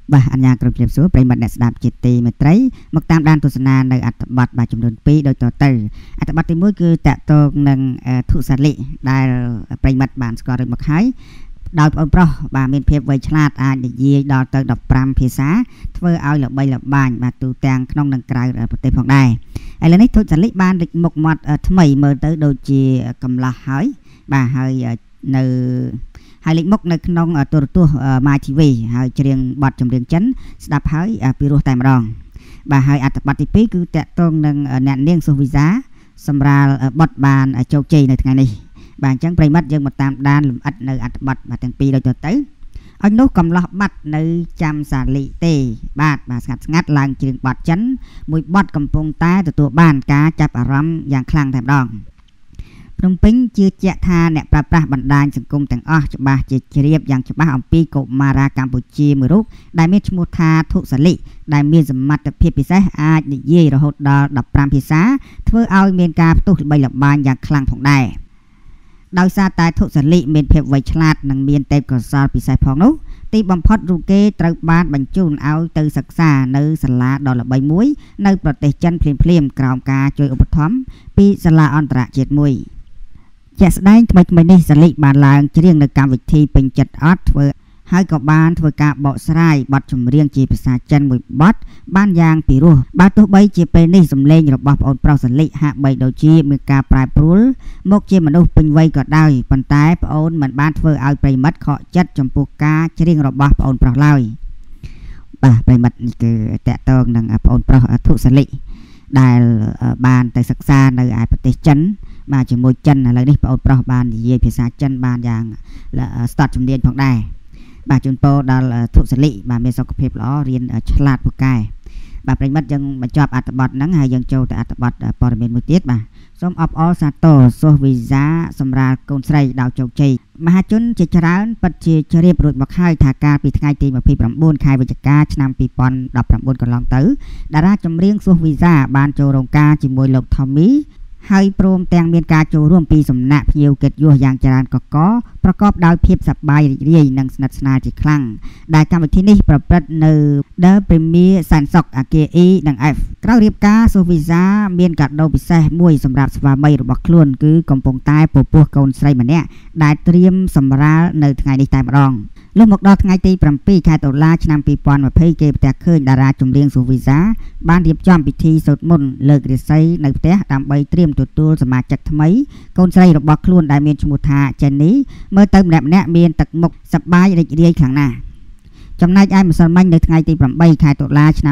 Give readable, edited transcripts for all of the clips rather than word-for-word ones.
បាទអញ្ញាគ្រប់ជ្រាបសួរប្រិមត្តអ្នកស្ដាប់ជាទីមេត្រីមកតាមដានទស្សនានៅអត្ថបទបាទចំនួន2ដូចតទៅអត្ថបទទី1គឺតាក់ទងនឹងធុសាលិដែលប្រិមត្តបានស្គាល់រួចមកហើយដោយបងប្រុសបាទមានភាពវៃឆ្លាតអាចនិយាយដល់ទៅ15ភាសាធ្វើឲ្យល្បីល្បាញបាទទូទាំងក្នុងនិងក្រៅប្រទេសផងដែរឥឡូវនេះធុសាលិបានលេចមុខមាត់ថ្មីមើលទៅដូចជាកំឡោះហើយបាទហើយនៅហើយលេចមុខនៅក្នុងទូរទស្សន៍ My TV ហើយច្រៀងបទចម្រៀងចិនស្ដាប់ហើយពីរោះតែម្ដងបាទហើយអត្ថបទទី2គឺតាក់ទងនឹងអ្នកនាងសុវីសាសម្រាប់បទបានជោគជ័យនៅថ្ងៃនេះបាទអញ្ចឹងប្រិមិត្តយើងមកតាមដានលម្អិតនៅអត្ថបទបាទទាំងពីរដូចទៅឲ្យនោះកំឡោះបាត់នៅចាំសាលិទេបាទស្ងាត់ឡើងច្រៀងបទចិនមួយបទកំពុងតែទទួលបានការចាប់អារម្មណ៍យ៉ាងខ្លាំងតែម្ដងភ្នំពេញជឿជាក់ថាអ្នកប្រើប្រាស់បណ្ដាញសង្គមទាំងអស់ច្បាស់ជាជ្រាបយ៉ាងច្បាស់អំពីកុមារាកម្ពុជាមួយរូបដែលមានឈ្មោះថាធុសាលិដែលមានសមត្ថភាពពិសេសអាចនិយាយរហូតដល់15ភាសាធ្វើឲ្យមានការផ្ទុះល្បីល្បាញយ៉ាងខ្លាំងផងដែរដោយសារតែធុសាលិមានភាពវៃឆ្លាតនិងមានទេពកោសល្យពិសេសផងនោះទីបំផុតរូបគេត្រូវបានបញ្ជូនឲ្យទៅសិក្សានៅសាលាដ៏ល្បីមួយនៅប្រទេសចិនភ្លាមក្រោមការជួយឧបត្ថម្ភពីសាលាអន្តរជាតិមួយជាក់ស្ដែងថ្មីនេះសាលិបានឡើងច្រៀងនៅកម្មវិធីពេញចិត្តអត់ធ្វើហើយក៏បានធ្វើការបកស្រាយបទចម្រៀងជាភាសាចិនមួយបទបានយ៉ាងពីរោះបើទោះបីជាពេលនេះសំឡេងរបស់ប្អូនប្រុសសាលិហាក់បីដូចជាមានការប្រែប្រួលមកជាមនុស្សពេញវ័យក៏ដោយប៉ុន្តែប្អូនមិនបានធ្វើឲ្យប្រិមិត្តខកចិត្តចំពោះការច្រៀងរបស់ប្អូនប្រុសឡើយបាទប្រិមិត្តនេះគឺតាក់ទងនឹងប្អូនប្រុសធុសាលិដែលបានទៅសិក្សានៅឯប្រទេសចិនបាទជាមួយចិនឥឡូវនេះប្អូនប្រុសបាននិយាយភាសាចិនបានយ៉ាងស្ទាត់ជំនាញផងដែរបាទជូនពរដល់ធុសាលិបាទមានសុខភាពល្អរៀនឆ្លាតពូកែបាទប្រិមិត្តយើងបញ្ចប់អត្ថបទហ្នឹងហើយយើងចូលទៅអត្ថបទព័ត៌មានមួយទៀតបាទសូមអបអរសាទរសុវីសាសម្រាប់កូនស្រីដោយជោគជ័យមហាជនជាច្រើនពិតជាជ្រាបរួចមកហើយថាកាលពីថ្ងៃទី29ខែវិច្ឆិកាឆ្នាំ2019កន្លងទៅតារាចម្រៀងសុវីសាបានចូលរោងការជាមួយលោក Tommyហើយព្រមទាំងមានការចូលរួមពីសំណាក់ភ្ញៀវកិត្តិយសយ៉ាងច្រើនកកប្រកបដោយភាពសប្បាយរីករាយនិងស្និទ្ធស្នាលជាខ្លាំងដែលកម្មវិធីនេះប្រព្រឹត្តនៅ The Premier សែនសុកអាគារ E និង F ក្រោយរៀបការសូវីសាមានកាដូពិសេសមួយសម្រាប់ស្វាមីរបស់ខ្លួនគឺកំពុងតែពពោះកូនស្រីម្នាក់ដែលត្រៀមសម្រាលនៅថ្ងៃនេះតែម្ដងលុះមកដល់ថ្ងៃទី7ខែតុលាឆ្នាំ2020គេផ្ទះឃើញតារាចម្រៀងសូវីសាបានរៀបចំពិធីសូត្រមន្តលើករាសីនៅផ្ទះដើម្បីត្រៀមទទួលសមាជិកថ្មីកូនស្រីរបស់ខ្លួនដែលមានឈ្មោះថា Jenny មើលទៅម្នាក់មានទឹកមុខសប្បាយរីករាយខ្លាំងណាស់ចំណែកឯម្សិលមិញនៅថ្ងៃទី8ខែតុលាឆ្នាំ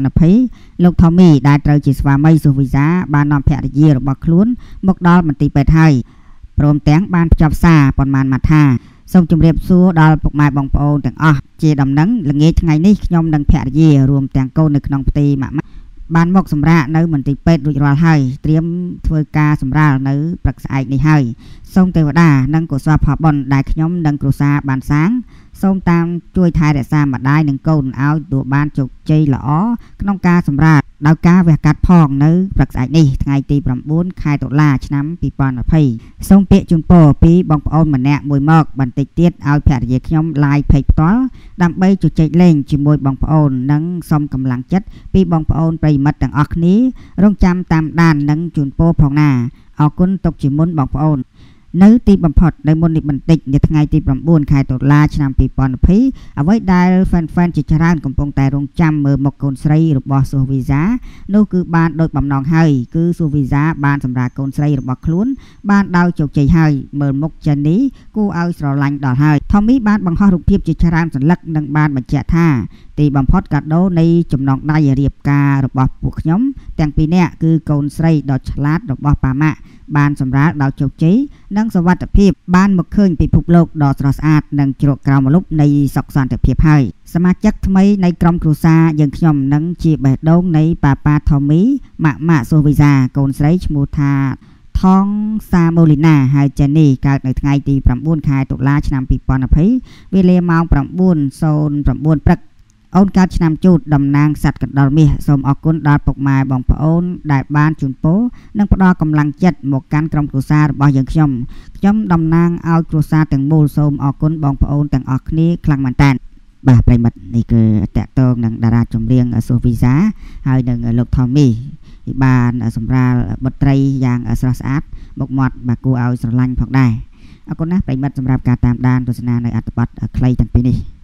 2020លោក Tommy ដែលត្រូវជាស្វាមីសូវីសាបាននាំភរិយារបស់ខ្លួនមកដល់មន្ទីរពេទ្យហើយព្រមទាំងបានភ្ជាប់សារប៉ុន្មានម៉ាត់ថាសូមជម្រាបសួរដល់ពុកម៉ែបងប្អូនទាំងអស់ជាដំណឹងល្ងាចថ្ងៃនេះខ្ញុំនិងភរិយារួមទាំងកូននៅក្នុងផ្ទៃម៉ាក់បានមកសម្រាកនៅមន្ទីរពេទ្យរួចរាល់ហើយត្រៀមធ្វើការសម្រាលនៅព្រឹកស្អែកនេះហើយសូមទេវតានិងកុសលផលបុណ្យដែលខ្ញុំនិងគ្រួសារបានសាងសូមតាមជួយថែរក្សាម្ដាយនិងកូនឲ្យទទួលបានជោគជ័យល្អក្នុងការសម្រាលដោយការវះកាត់ផងនៅព្រឹកស្អែកនេះថ្ងៃទី9ខែតុលាឆ្នាំ2020សូមពាក្យជូនពរពីបងប្អូនម្នាក់មួយមកបន្តិចទៀតឲ្យភរិយាខ្ញុំ live page ផ្ទាល់ដើម្បីជជែកលេងជាមួយបងប្អូននិងសូមកម្លាំងចិត្តពីបងប្អូនប្រិយមិត្តទាំងអស់គ្នារងចាំតាមដាននិងជូនពរផងណាអរគុណទុកជាមុនបងប្អូននៅទីបំផុតនៅមុននេះបន្តិចនៅថ្ងៃទី9ខែតុលាឆ្នាំ2020អ្វីដែល fan ជាច្រើនកំពុងតែរងចាំមើលមុខកូនស្រីរបស់សូវីសានោះគឺបានដូចបំណងហើយគឺសូវីសាបានសម្រាប់កូនស្រីរបស់ខ្លួនបានដោយជោគជ័យហើយមើលមុខ Jenny គួរឲ្យស្រឡាញ់ដល់ហើយ Tommy បានបង្ហោះរូបភាពជាច្រើនសន្លឹកនិងបានបញ្ជាក់ថាទីបំផុតកាដូនៃចំណងដៃរៀបការរបស់ពួកខ្ញុំទាំងពីរនាក់គឺកូនស្រីដ៏ឆ្លាតរបស់ប៉ាម៉ាក់បានសម្រាលដោយជោគជ័យនិងសុវត្ថិភាពបានមកឃើញពិភពលោកដ៏ស្រស់ស្អាតនិងជ្រកក្រោមម្លប់នៃសុខសន្តិភាពហើយសមាជិកថ្មីនៃក្រុមគ្រួសារយើងខ្ញុំនឹងជាបេះដូងនៃប៉ាប៉ា Tommy ម៉ាក់សូវីសាកូនស្រីឈ្មោះថាថងសាម៉ូលីណាហើយ Jenny កើតនៅថ្ងៃទី9ខែតុលាឆ្នាំ2020វេលាម៉ោង 9:09 ព្រឹកអូនកើតឆ្នាំជូតតំណាងសត្វកណ្ដុរមាសសូមអរគុណដល់ពុកម៉ែបងប្អូនដែលបានជូនពរនិងផ្ដល់កម្លាំងចិត្តមកកាន់ក្រុមគ្រួសាររបស់យើងខ្ញុំតំណាងឲ្យគ្រួសារទាំងមូលសូមអរគុណបងប្អូនទាំងអស់គ្នាខ្លាំងមែនទែនបាទប្រិមិត្តនេះគឺតកតងនឹងតារាចម្រៀងសូវីសាហើយនឹងលោកថមីបានសម្រាលបុត្រីយ៉ាងស្រស់ស្អាតមុខមាត់បាទគួរឲ្យស្រឡាញ់ផងដែរអរគុណណាស់ប្រិមិត្តសម្រាប់ការតាមដានទស្សនានៅអត្ថបទខ្លីទាំងពីរនេះ